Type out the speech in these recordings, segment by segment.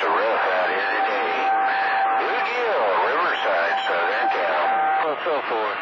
rough out here today. Blue Gill, Riverside, Southern Cal. And so forth.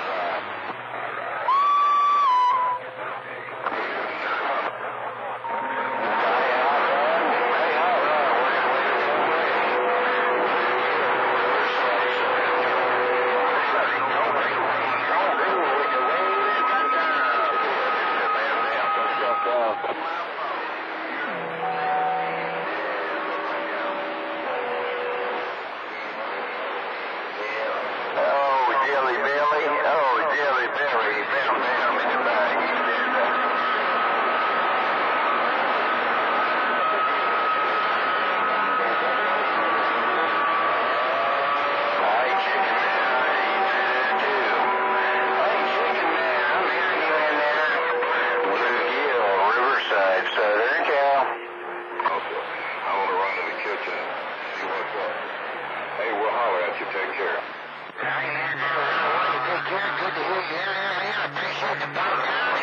Southern Cal. Okay. I want to run to the kitchen and see what's up. Hey, we'll holler at you. Take care. Hey, man, take care. Good to hear you. Yeah. Appreciate the phone call.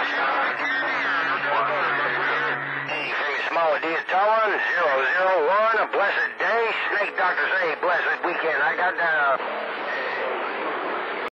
Hey, from your small dear Tolan, 001, a blessed day. Snake doctor say blessed weekend. I got